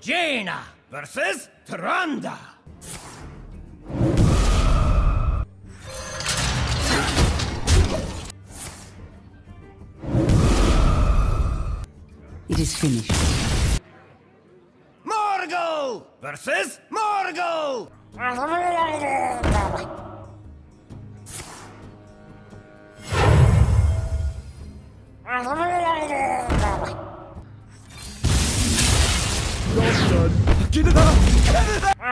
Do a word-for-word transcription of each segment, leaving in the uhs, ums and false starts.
Jaina versus Tyrande. It is finished. Morgul versus Morgul. Get it up! Get it up!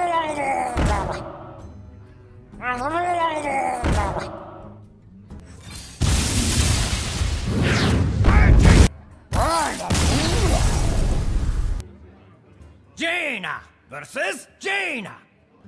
Jaina versus Jaina.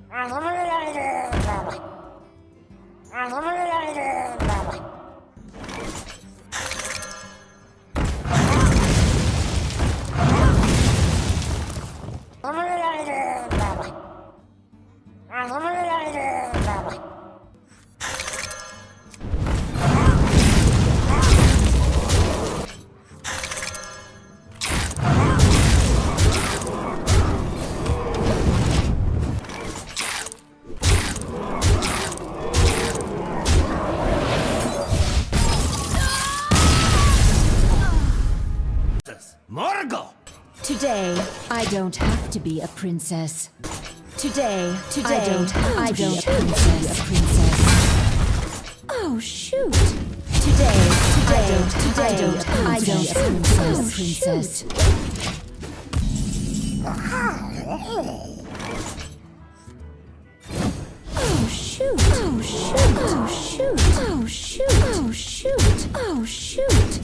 Morgul. Today, I don't have to be a princess. Today, today, I don't have I to don't be a princess. a princess. Oh shoot! Today, today, I don't, today, I don't, have I don't be a princess. Oh, princess. Oh shoot! Oh shoot! Oh shoot! Oh shoot! Oh shoot! Oh shoot!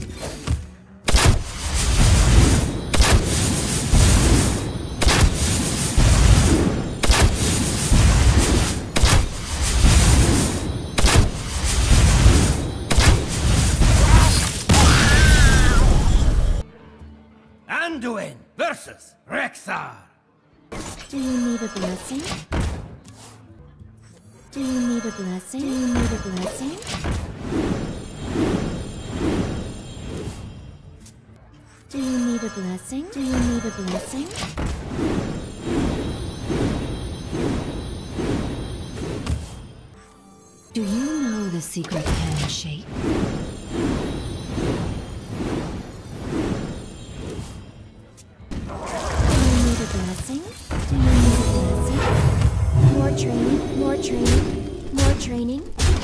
Anduin versus Rexxar. Do you need a blessing? Do you need a blessing? Do you need a blessing? Do you need a blessing? Do you need a blessing? Do you know the secret handshake? Blessing? Do you need a blessing? More training, more training, more training.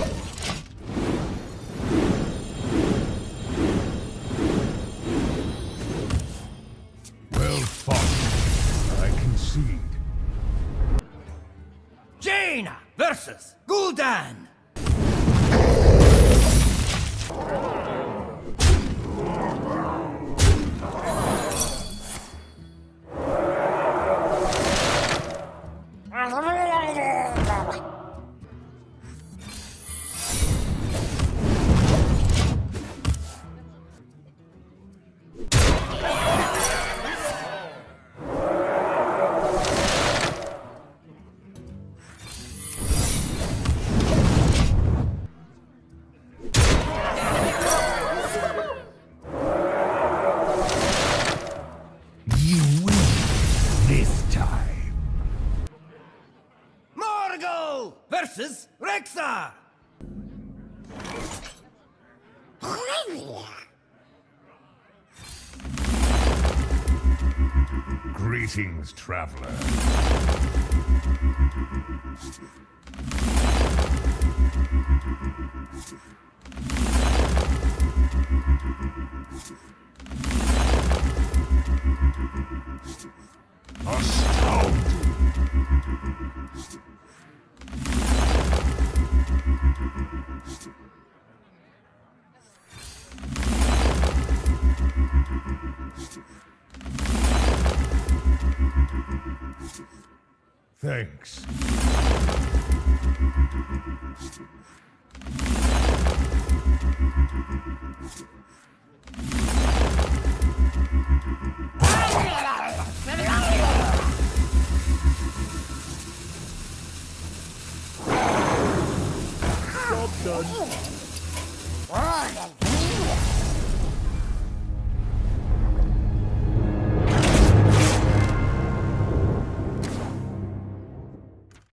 Well fought. I concede. Jaina versus Gul'dan. Versus Rexxar. Greetings, traveler. Astounding. Thanks.